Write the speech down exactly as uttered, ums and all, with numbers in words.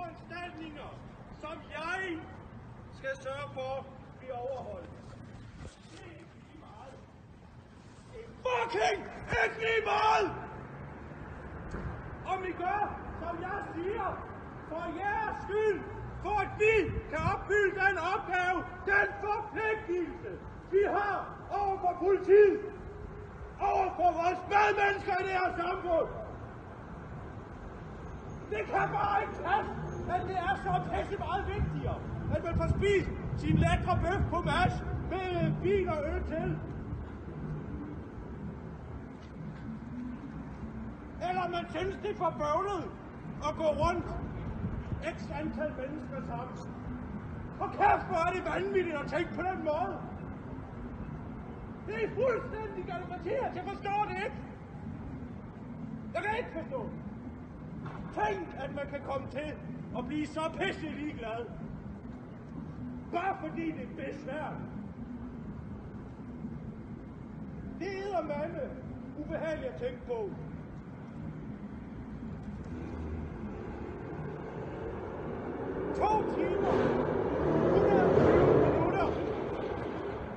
foranstaltninger, som jeg skal sørge for bliver overholdt. Det er ikke lige meget. Det er fucking ikke lige meget! Om I gør, som jeg siger, for jeres skyld, for at vi kan opfylde den opgave, den forpligtelse, vi har over for politiet, over for vores medmennesker i det her samfund. Det kan bare ikke passe, at det er så pisse meget vigtigere, at man får spist sin lækre bøf på mash med vin og øl til. Eller man synes, det er for bøvlet at gå rundt x antal mennesker sammen. Og kæft, hvor er det vanvittigt at tænke på den måde. Det er fuldstændig galimatias, jeg forstår det ikke. Jeg kan ikke forstå det. Tænk, at man kan komme til at blive så pisse ligeglad. Bare fordi det er besværligt. Det er eddermame ubehageligt at tænke på. To timer